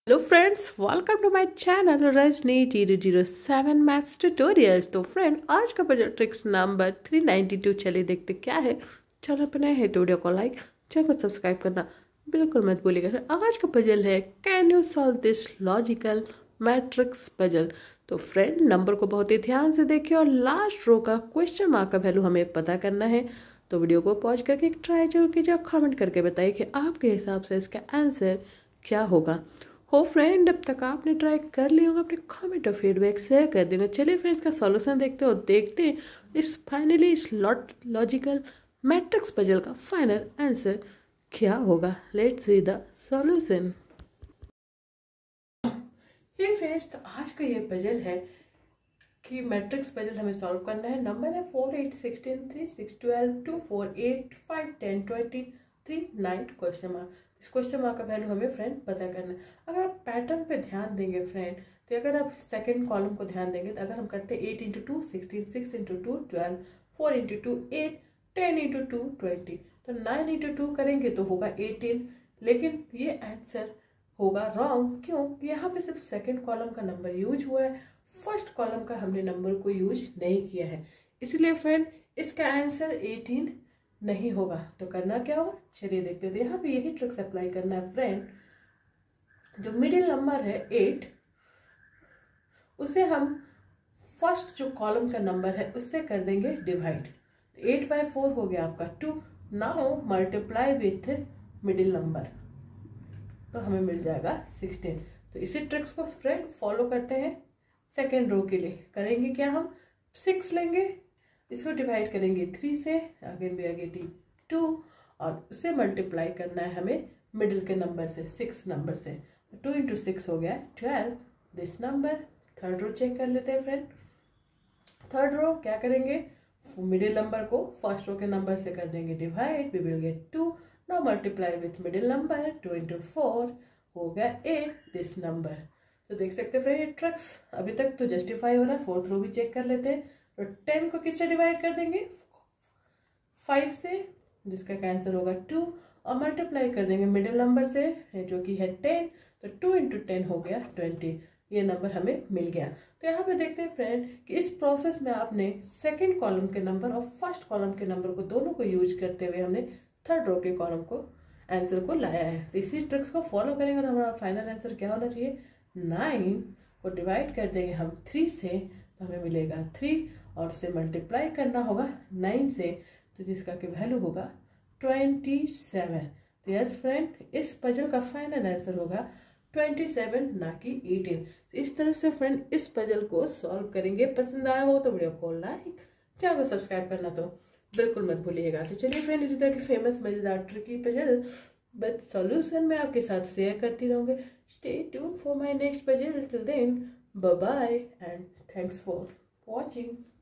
Hello friends, welcome to my channel Rajni 007 maths tutorials. तो friend, आज का पजल ट्रिक्स नंबर 392। चलिए देखते क्या है। चलो अपने है तो वीडियो को लाइक, चैनल को सब्सक्राइब करना बिल्कुल मत भूलिएगा। आज का पजल है can you solve this logical matrix puzzle. तो फ्रेंड, नंबर को बहुत ही ध्यान से देखिए और लास्ट रो का क्वेश्चन मार्क का वैल्यू हमें पता करना है। तो वीडियो को पॉज करके ट्राई जरूर कीजिए और कमेंट करके बताइए कि आपके हिसाब से इसका आंसर क्या होगा। हो फ्रेंड, अब तक आपने ट्राई कर लिया होगा, अपने कमेंट और फीडबैक शेयर कर देना। चलिए फ्रेंड्स, का सॉल्यूशन देखते हो, देखते हैं इस फाइनली इस लॉजिकल मैट्रिक्स पजल का फाइनल आंसर क्या होगा। Let's see the solution. ये फ्रेंड्स, तो आज का ये पजल है कि मैट्रिक्स पजल हमें सॉल्व करना है। नंबर है 4 8 16 3 6 12 2 4 8 5 10 20 3 9 क्वेश्चन मार्क। इस क्वेश्चन मार्क का वैल्यू हमें फ्रेंड पता करना है। अगर आप पैटर्न पे ध्यान देंगे फ्रेंड, तो अगर आप सेकंड कॉलम को ध्यान देंगे, तो अगर हम करते हैं 8 इंटू 2 16, 6 इंटू 2 12, 4 इंटू 2 8, 10 इंटू 2 20, तो 9 इंटू 2 करेंगे तो होगा 18। लेकिन ये आंसर होगा रॉन्ग। क्यों? यहाँ पे सिर्फ सेकंड कॉलम का नंबर यूज हुआ है, फर्स्ट कॉलम का हमने नंबर को यूज नहीं किया है। इसलिए फ्रेंड, इसका आंसर 18 नहीं होगा। तो करना क्या होगा, चलिए देखते थे। यहाँ पे यही ट्रिक्स अप्लाई करना है फ्रेंड। जो मिडिल नंबर है 8, उसे हम फर्स्ट जो कॉलम का नंबर है उससे कर देंगे डिवाइड। 8/4 हो गया आपका 2। Now multiply with middle number, तो हमें मिल जाएगा 16। तो इसी ट्रिक्स को फ्रेंड फॉलो करते हैं। सेकेंड रो के लिए करेंगे क्या, हम 6 लेंगे, इसको डिवाइड करेंगे 3 से, अगेन भी आगे 2, और उसे मल्टीप्लाई करना है हमें मिडिल के नंबर से, 6 नंबर से। 2 इंटू 6 हो गया 12 this number. Third row check कर लेते हैं फ्रेंड। थर्ड रो क्या करेंगे, मिडिल नंबर को फर्स्ट रो के नंबर से कर देंगे divide, we will get 2। Now multiply with middle number, 2 into 4 हो गया 8 दिस नंबर। तो देख सकते हैं फ्रेंड, ये ट्रिक्स अभी तक तो जस्टिफाई हो रहा है। फोर्थ रो भी चेक कर लेते हैं। तो 10 को किससे डिवाइड कर देंगे, 5 से, जिसका आंसर होगा 2, और मल्टीप्लाई कर देंगे मिडिल नंबर से जो कि है 10। तो 2 इंटू 10 हो गया 20। ये नंबर हमें मिल गया। तो यहाँ पे देखते हैं फ्रेंड कि इस प्रोसेस में आपने सेकंड कॉलम के नंबर और फर्स्ट कॉलम के नंबर को दोनों को यूज करते हुए हमने थर्ड रो के कॉलम को आंसर को लाया है। तो इसी ट्रिक्स को फॉलो करेंगे और हमारा फाइनल आंसर क्या होना चाहिए, 9 को डिवाइड कर देंगे हम 3 से, तो हमें मिलेगा 3, और उसे मल्टीप्लाई करना होगा 9 से, तो जिसका कि वैल्यू होगा 27। तो यस फ्रेंड, इस पजल का फाइनल आंसर होगा 27, ना कि 18। तो इस तरह से फ्रेंड इस पजल को सॉल्व करेंगे। पसंद आया हो तो वीडियो को लाइक, चैनल को सब्सक्राइब करना तो बिल्कुल मत भूलिएगा। तो चलिए फ्रेंड, इसी तरह की फेमस मजेदार ट्रिकी पजल बट सॉल्यूशन मैं आपके साथ शेयर करती रहूंगी। Stay tune for my next puzzle. Till then, bye bye and thanks for watching.